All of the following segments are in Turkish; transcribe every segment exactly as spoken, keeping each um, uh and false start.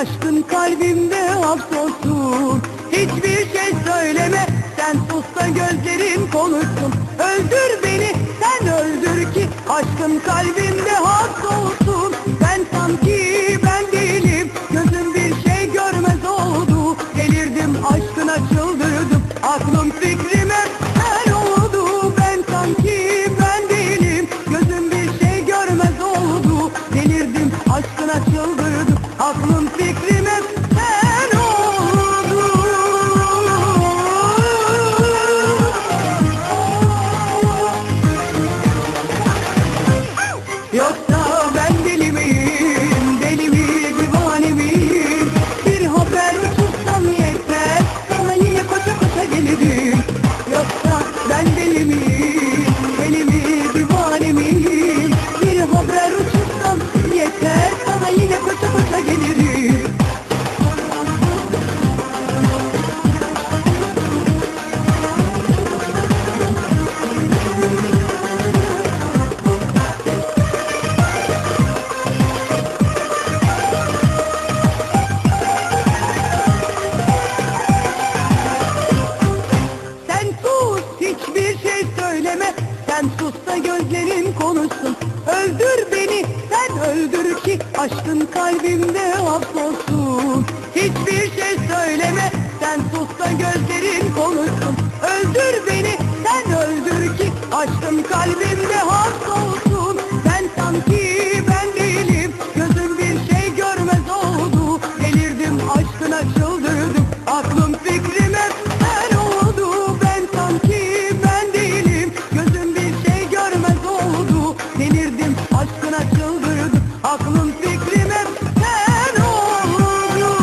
aşkın kalbimde hapsolsun. Hiçbir şey söyleme, sen sus da gözlerin konuşsun. Öldür beni, sen öldür ki aşkın kalbimde hapsolsun. Ben sanki ben değilim, gözüm bir şey görmez oldu. Delirdim aşkına çıldırdım, aklım fikrim hep sen oldu. Ben sanki ben değilim, gözüm bir şey görmez oldu. Delirdim aşkına çıldırdım, aklım fikrim hep sen oldu. Yoksa ben deli miyim, deli mi, divane miyim? Bir haber uçursam yeter, sana yine koşa koşa gelirim. Yoksa ben deli miyim, deli mi, divane miyim? Bir haber uçursam yeter, sana yine koşa koşa gelirim. Sen sus, hiçbir şey söyleme, sen sus da gözlerin konuşsun. Öldür beni, sen öldür ki aşkın kalbimde hapsolsun. Hiçbir şey söyleme, sen sus da gözlerin konuşsun. Öldür beni, sen öldür ki aşkın kalbimde hapsolsun. Ben sanki ben değilim, gözüm bir şey görmez oldu. Delirdim aşkına çıldırdım, aklım fikrim hep sen oldu. Ben sanki ben değilim, gözüm bir şey görmez oldu. Delirdim aşkına çıldırdım, aklım fikrim hep sen oldu.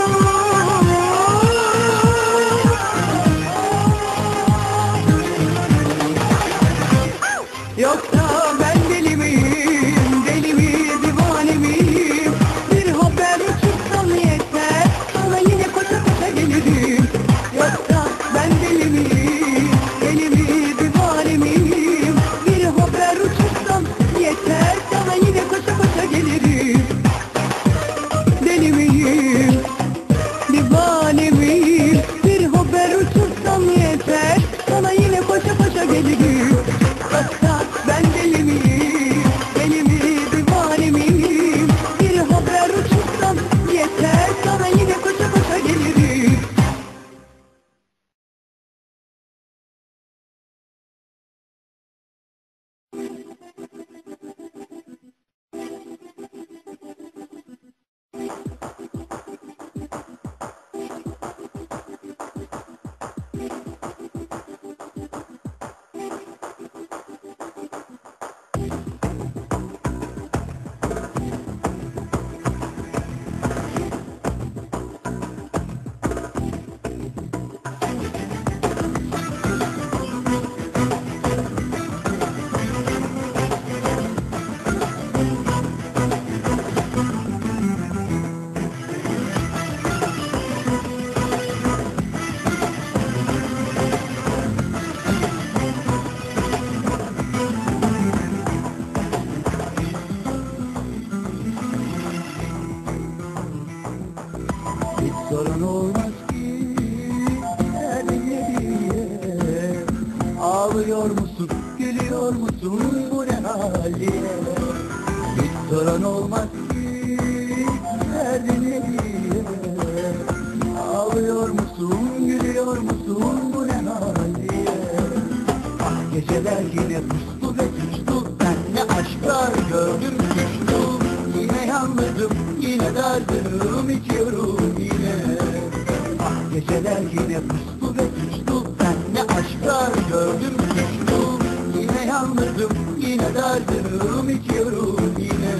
Yoksa ben deli miyim, deli mi, divane miyim? Bir haber uçursam yeter, sana yine koşa koşa gelirim. Yoksa ben deli miyim, deli mi, divane miyim? Bir haber uçursam yeter, sana yine koşa koşa gelirim. Deli miyim, divane miyim? Bir haber uçursam yeter, sana yine koşa koşa gelirim. Yoksa ben deli miyim, deli mi, divane miyim? Bir haber uçursam yeter, sana yine koşa koşa gelirim. Hiç sorun olmaz ki seninle diye. Ağlıyor musun, gülüyor musun, bu ne haliye? Hiç sorun olmaz ki seninle diye. Ağlıyor musun, gülüyor musun, bu ne haliye? Ah geceler yine puslu ve tuzlu, ben ne aşklar gördüm suçlu. Yine yalnızım, yine dargınım, içiyorum yine. Ah geceler yine puslu ve tuzlu, ben ne aşklar gördüm suçlu. Yine yalnızım, yine dargınım, içiyorum yine.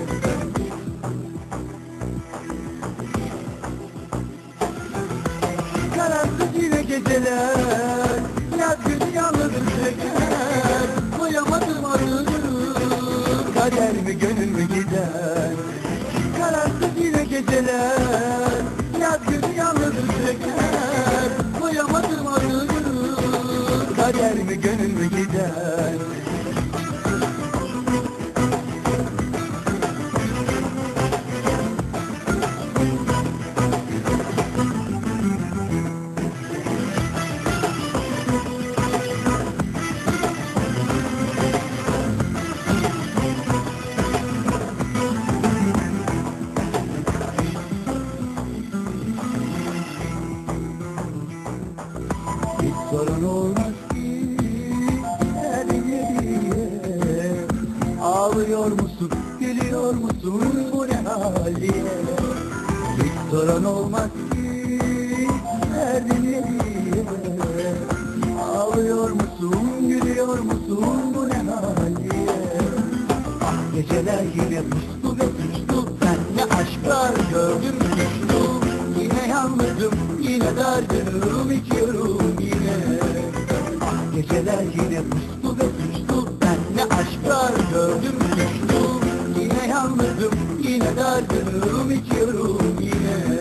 Kararsız yine geceler, yaz günü yalnızım çeker. Koyamadım adını, kader mi gönül mü gider? Kararsız yine geceler, yaz günü yalnızım çeker. Koyamadım adını, kader mi gönül mü gider? Hiç sorun olmaz ki her geceye. Ağlıyor musun, gülüyor musun, bu ne haliye? Hiç sorun olmaz ki her geceye. Ağlıyor musun, gülüyor musun, bu ne haliye? Ah geceler yine puslu ve suçlu, ben ne aşklar gördüm suçlu. Yine yalnızım, yine dargınım, içiyorum yine. Ah geceler yine puslu ve suçlu, ben ne aşklar gördüm suçlu. Yine yalnızım, yine dargınım, içiyorum yine.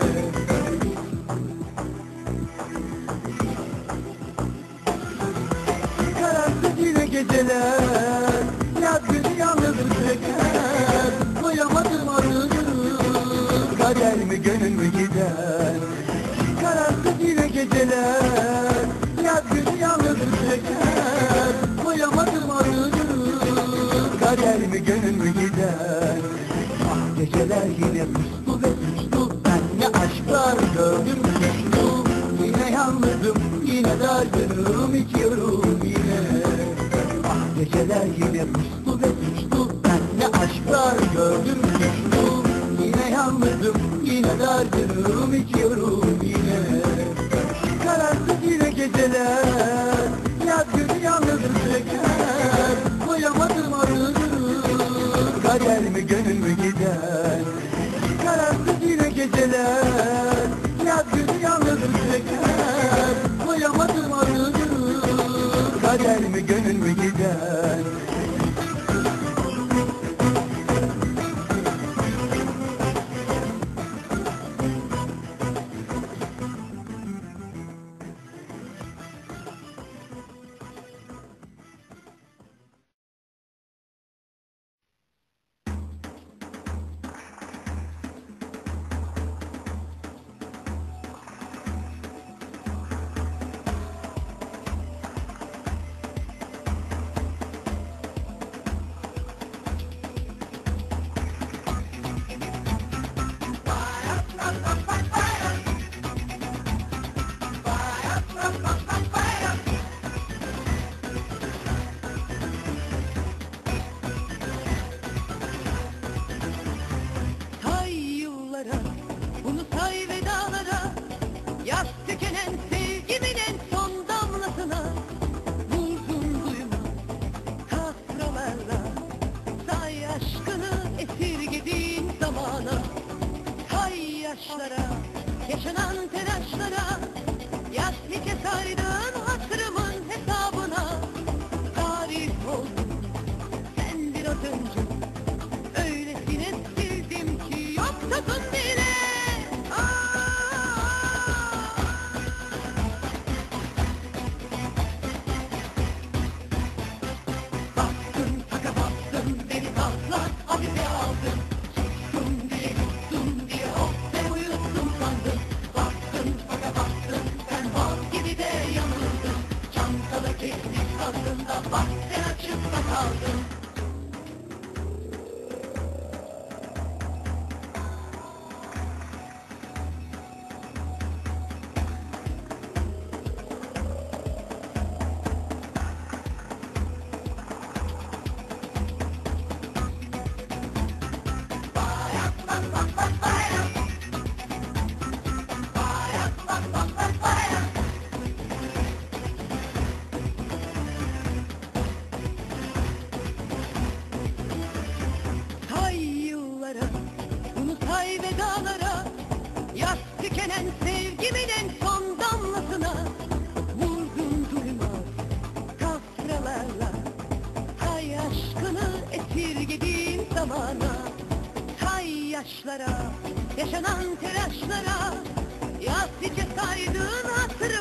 Kararsız yine geceler, yaz günü yalnızım çeker. Doyamadım arıyorum, kader mi gönül mü gider? Kararsız yine geceler, yaz günü yalnızım çeker. Doyamadım arıyorum, kader mi gönül mü gider? Ah geceler yine puslu ve suçlu, ben ne aşklar gördüm suçlu. Yine yalnızım, yine dargınım, içiyorum yine. Ah geceler yine puslu ve suçlu, ben ne aşklar gördüm suçlu. Yine yalnızım, yine dargınım, içiyorum yine. Kararsız yine geceler, yaz günü yalnızım çeker. Doyamadım arıyorum, kader mi gönül mü gider? Kararsız yine geceler, yaz günü yalnızım çeker. Doyamadım arıyorum, kader mi gönül mü gider? Say yıllara, bunu say ve dağlara, yaz tükenen sevgimin en son damlasına. Vurdum duyma kasralarla, say aşkını esirgediğin zamana. Say yaşlara, yaşanan telaşlara, yaz hiçe saydığın hatırımın hesabına. Tarih oldum, sen bir atıncı, öylesine sevdim ki yok tadın bile. Bastın, taka bastın, beni patlat, hafife aldın. Sustum diye, yuttum diye, oh sen uyuttun sandım. Bastın, taka bastın, sen bal gibi de yanıldın. Çantada kestik aslında, bak sen açıkta kaldın. Say yıllara, bunu say ve dağlara, yaz tükenen sevgimin en son damlasına. Vurdum duymaz kasralarla, say aşkını esirgediğin zamana. Say yaşlara, yaşanan telaşlara, yaz hiçe saydığın hatırı